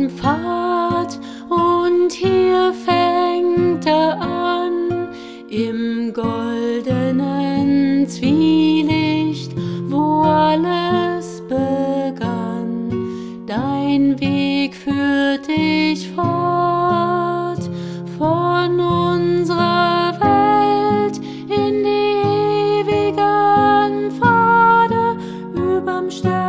seinem Pfad, und hier fängt er an, im goldenen Zwielicht, wo alles begann. Dein Weg führt dich fort von unserer Welt in die ewigen Pfade überm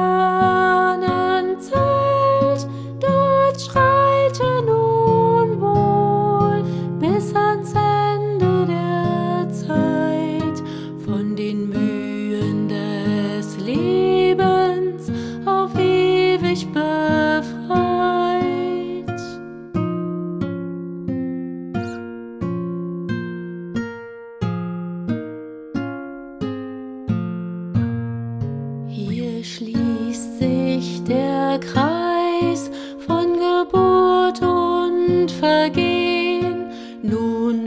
Sternenzelt. Dort schreite nun wohl bis ans Ende der Zeit, von den Mühen des Lebens auf ewig befreit. Hier schließt sich der Kreis von Geburt und Vergehen. Nun